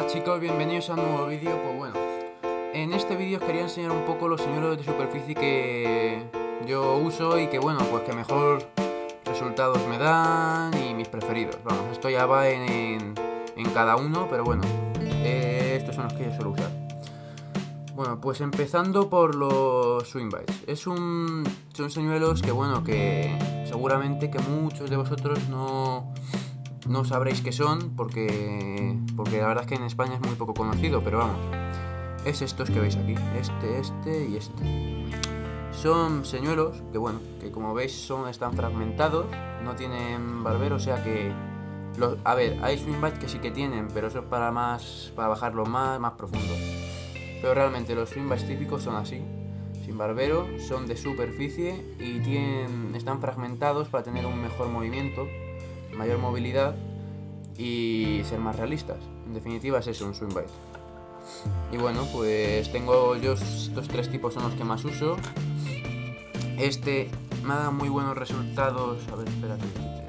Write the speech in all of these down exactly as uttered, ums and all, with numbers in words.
chicos, bienvenidos a un nuevo vídeo. Pues bueno, en este vídeo os quería enseñar un poco los señuelos de superficie que yo uso y que bueno, pues que mejor resultados me dan y mis preferidos. Vamos, esto ya va en, en, en cada uno, pero bueno, eh, estos son los que yo suelo usar. Bueno, pues empezando por los swing bites. Es un, son señuelos que bueno, que seguramente que muchos de vosotros no... no sabréis qué son porque, porque la verdad es que en España es muy poco conocido, pero vamos, es estos que veis aquí, este, este y este. Son señuelos que bueno, que como veis son, están fragmentados, no tienen barbero, o sea que, los, a ver, hay swing bites que sí que tienen, pero eso es para más, para bajarlo más, más profundo. Pero realmente los swing bites típicos son así, sin barbero, son de superficie y tienen, están fragmentados para tener un mejor movimiento, mayor movilidad y ser más realistas. En definitiva es eso, un swing bite. Y bueno, pues tengo yo estos tres tipos, son los que más uso. Este me ha dado muy buenos resultados. A ver, espérate.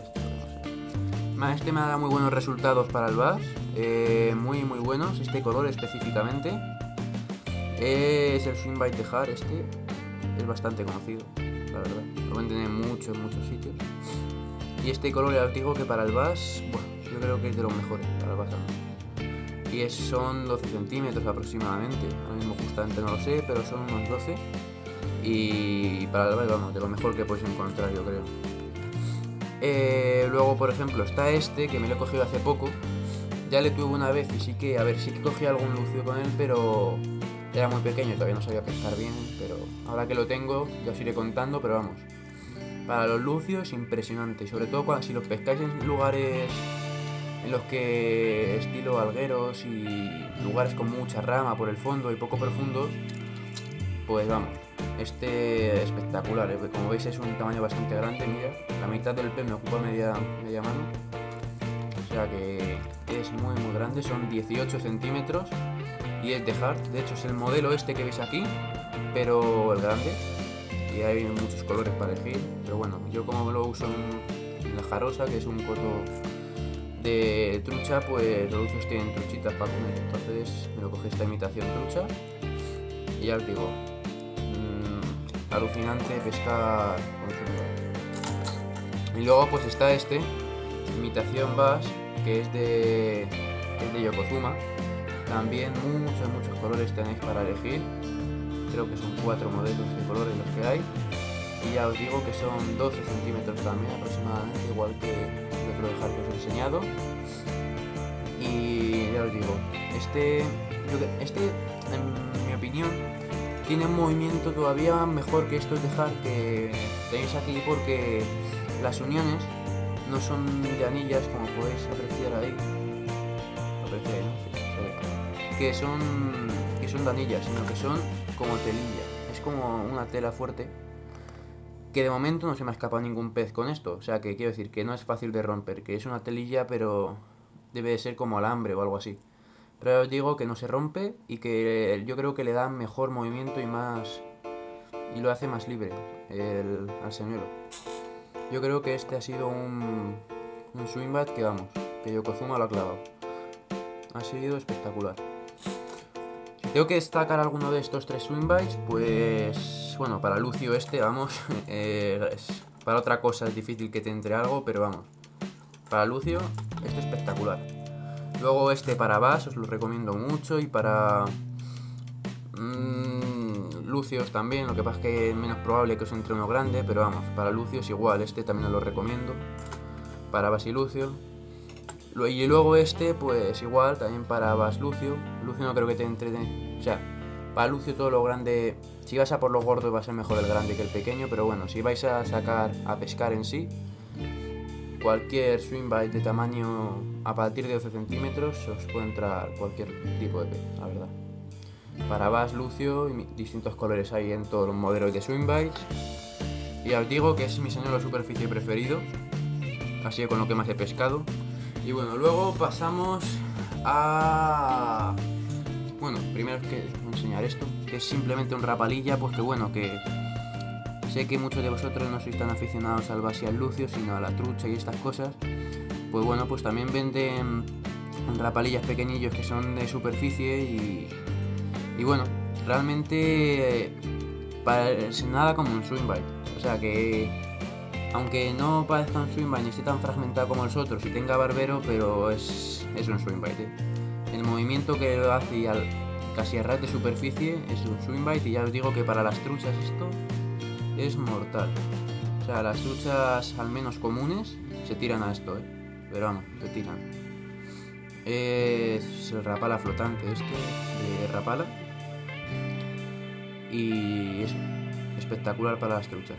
Este me ha dado muy buenos resultados para el bass. Eh, muy muy buenos. Este color específicamente. Eh, es el swing bite de Hard. Este es bastante conocido, la verdad. Lo venden en muchos, muchos sitios. Y este color ya os digo que para el bass, bueno, yo creo que es de los mejores para el bass también. Y es, son doce centímetros aproximadamente, ahora mismo justamente no lo sé, pero son unos doce. Y para el bass, vamos, de lo mejor que podéis encontrar, yo creo. Eh, luego, por ejemplo, está este, que me lo he cogido hace poco. Ya le tuve una vez y sí que, a ver, sí que cogí algún lucio con él, pero era muy pequeño y todavía no sabía pescar bien. Pero ahora que lo tengo, ya os iré contando, pero vamos. Para los lucios, impresionante, sobre todo cuando, si los pescáis en lugares en los que estilo algueros y lugares con mucha rama por el fondo y poco profundos, pues vamos, este espectacular, ¿eh? Como veis es un tamaño bastante grande, mira, la mitad del pez me ocupa media, media mano, o sea que es muy muy grande, son dieciocho centímetros y es de Hard, de hecho es el modelo este que veis aquí, pero el grande. Y hay muchos colores para elegir, pero bueno, yo como lo uso en, en la jarosa, que es un coto de trucha, pues los lucios tienen truchitas para comer, entonces me lo cogí esta imitación trucha y ya os digo, mmm, alucinante pescar con trucha. Y luego pues está este, imitación bass, que es de, que es de Yokozuna, también muchos, muchos colores tenéis para elegir. Creo que son cuatro modelos de colores los que hay. Y ya os digo que son doce centímetros también aproximadamente, igual que el otro dejar que os he enseñado. Y ya os digo, este, este en mi opinión, tiene un movimiento todavía mejor que estos de Hard que tenéis aquí, porque las uniones no son de anillas como podéis apreciar ahí. Apreciáis, ¿no? Sí, sí. Que son, que son de anillas, sino que son como telilla, es como una tela fuerte que de momento no se me ha escapado ningún pez con esto, o sea que quiero decir que no es fácil de romper, que es una telilla pero debe de ser como alambre o algo así, pero os digo que no se rompe y que yo creo que le da mejor movimiento y más y lo hace más libre el, al señuelo. Yo creo que este ha sido un, un swing bait que vamos, que Yokozuna lo ha clavado, ha sido espectacular. Tengo que destacar alguno de estos tres swing bites, pues bueno, para lucio este, vamos, eh, es, para otra cosa es difícil que te entre algo, pero vamos, para lucio este es espectacular. Luego este para bass os lo recomiendo mucho y para mmm, lucios también, lo que pasa es que es menos probable que os entre uno grande, pero vamos, para lucios igual, este también os lo recomiendo, para bass y lucio. Y luego este, pues igual, también para bass lucio. Lucio no creo que te entre, o sea, para lucio todo lo grande, si vas a por los gordos va a ser mejor el grande que el pequeño, pero bueno, si vais a sacar, a pescar en sí, cualquier swing bite de tamaño a partir de doce centímetros os puede entrar cualquier tipo de pez, la verdad. Para bass lucio, distintos colores hay en todos los modelos de swing bites. Y ya os digo que es mi señuelo de superficie preferido, así con lo que más he pescado. Y bueno, luego pasamos a... Bueno, primero es que voy a enseñar esto, que es simplemente un rapalilla, pues que bueno, que sé que muchos de vosotros no sois tan aficionados al bass y al lucio, sino a la trucha y estas cosas. Pues bueno, pues también venden rapalillas pequeñillos que son de superficie y, y bueno, realmente eh, parece nada como un Swimbite. O sea que, aunque no parezca un Swimbite ni esté tan fragmentado como los otros y tenga barbero, pero es, es un Swimbite, ¿eh? El movimiento que lo hace al, casi a ras de superficie es un Swimbite, y ya os digo que para las truchas esto es mortal. O sea, las truchas al menos comunes se tiran a esto, ¿eh? Pero vamos, se tiran. Es el Rapala flotante este, de Rapala. Y es espectacular para las truchas.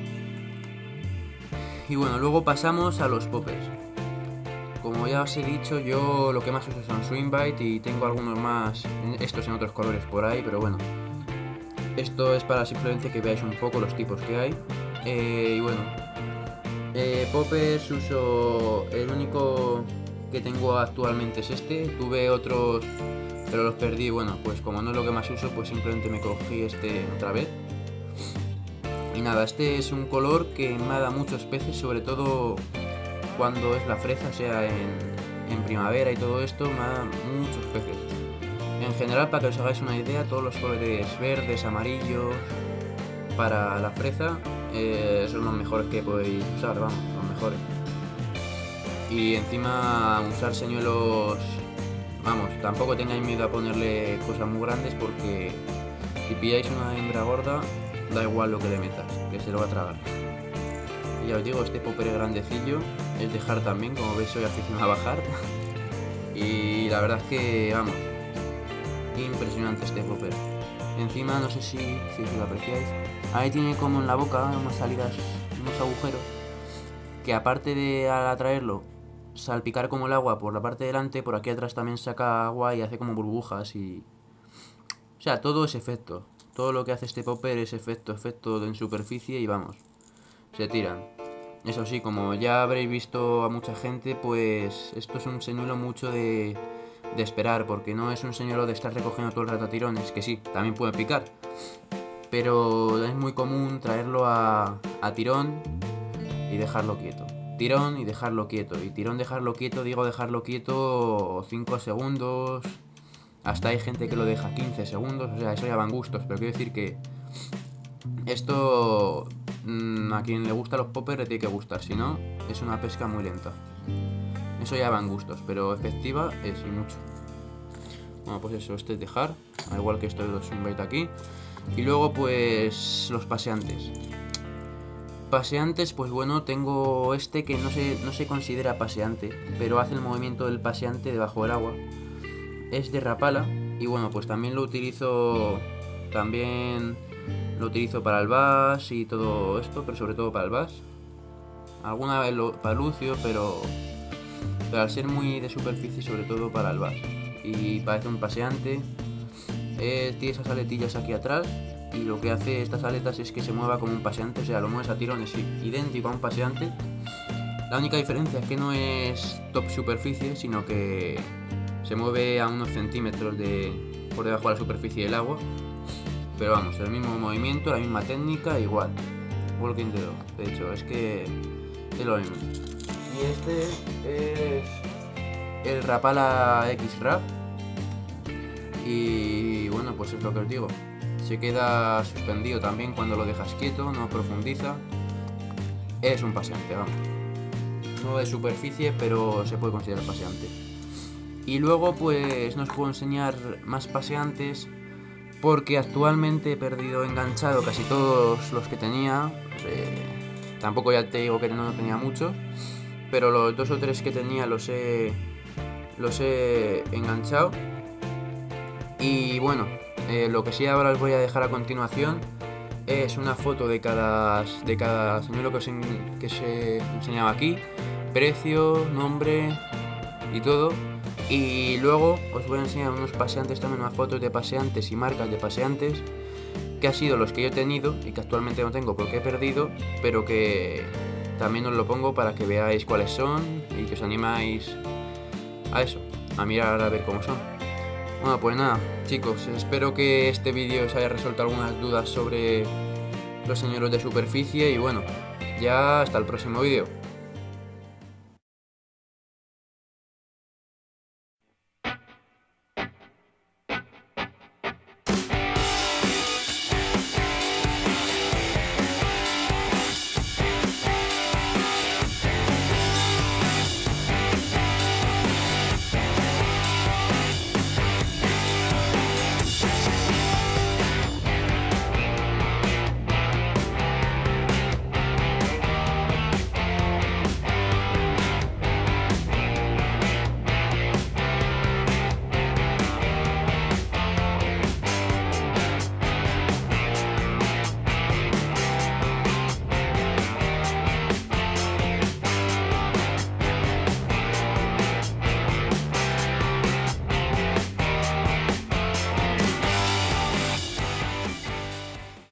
Y bueno, luego pasamos a los poppers. Como ya os he dicho, yo lo que más uso son Swimbite y tengo algunos más, estos en otros colores por ahí, pero bueno. Esto es para simplemente que veáis un poco los tipos que hay. Eh, y bueno, eh, poppers uso, el único que tengo actualmente es este. Tuve otros, pero los perdí. Bueno, pues como no es lo que más uso, pues simplemente me cogí este otra vez. Y nada, este es un color que me da muchos peces, sobre todo cuando es la fresa, o sea, en, en primavera y todo esto, me da muchos peces. En general, para que os hagáis una idea, todos los colores verdes, amarillos, para la fresa, eh, son los mejores que podéis usar, vamos, los mejores. Y encima usar señuelos, vamos, tampoco tengáis miedo a ponerle cosas muy grandes, porque si pilláis una hembra gorda, da igual lo que le metas, que se lo va a tragar. Y ya os digo, este popper es grandecillo, es de Jar también, como veis soy aficionado a bajar. Y la verdad es que, vamos, impresionante este popper. Encima, no sé si, si lo apreciáis, ahí tiene como en la boca unas salidas, unos agujeros, que aparte de al atraerlo, salpicar como el agua por la parte de delante, por aquí atrás también saca agua y hace como burbujas y... O sea, todo es efecto. Todo lo que hace este popper es efecto, efecto en superficie y vamos, se tiran. Eso sí, como ya habréis visto a mucha gente, pues esto es un señuelo mucho de, de esperar, porque no es un señuelo de estar recogiendo todo el rato a tirones, que sí, también puede picar, pero es muy común traerlo a, a tirón y dejarlo quieto. Tirón y dejarlo quieto, y tirón dejarlo quieto, digo dejarlo quieto cinco segundos... Hasta hay gente que lo deja quince segundos, o sea, eso ya van gustos, pero quiero decir que esto mmm, a quien le gustan los poppers le tiene que gustar, si no, es una pesca muy lenta. Eso ya van gustos, pero efectiva es y mucho. Bueno, pues eso, este es dejar, al igual que esto de los Swimbite aquí. Y luego pues los paseantes. Paseantes, pues bueno, tengo este que no se, no se considera paseante, pero hace el movimiento del paseante debajo del agua. Es de Rapala y bueno, pues también lo utilizo también lo utilizo para el bass y todo esto, pero sobre todo para el bass. Alguna vez lo, para Lucio, pero, pero al ser muy de superficie, sobre todo para el bass. Y parece un paseante. Eh, tiene esas aletillas aquí atrás y lo que hace estas aletas es que se mueva como un paseante, o sea, lo mueves a tirones idéntico a un paseante. La única diferencia es que no es top superficie, sino que se mueve a unos centímetros de por debajo de la superficie del agua. Pero vamos, el mismo movimiento, la misma técnica, igual. Walking the dog, de hecho, es que es lo mismo. Y este es el Rapala X-Rap. Y bueno, pues es lo que os digo. Se queda suspendido también cuando lo dejas quieto, no profundiza. Es un paseante, vamos. No es superficie, pero se puede considerar paseante. Y luego pues no os puedo enseñar más paseantes porque actualmente he perdido enganchado casi todos los que tenía. Eh, tampoco ya te digo que no tenía muchos, pero los dos o tres que tenía los he, los he enganchado. Y bueno, eh, lo que sí ahora os voy a dejar a continuación es una foto de cada, de cada señuelo que os, en, que se enseñaba aquí, precio, nombre y todo. Y luego os voy a enseñar unos paseantes, también unas fotos de paseantes y marcas de paseantes, que han sido los que yo he tenido y que actualmente no tengo porque he perdido, pero que también os lo pongo para que veáis cuáles son y que os animáis a eso, a mirar a ver cómo son. Bueno, pues nada, chicos, espero que este vídeo os haya resuelto algunas dudas sobre los señuelos de superficie y bueno, ya hasta el próximo vídeo.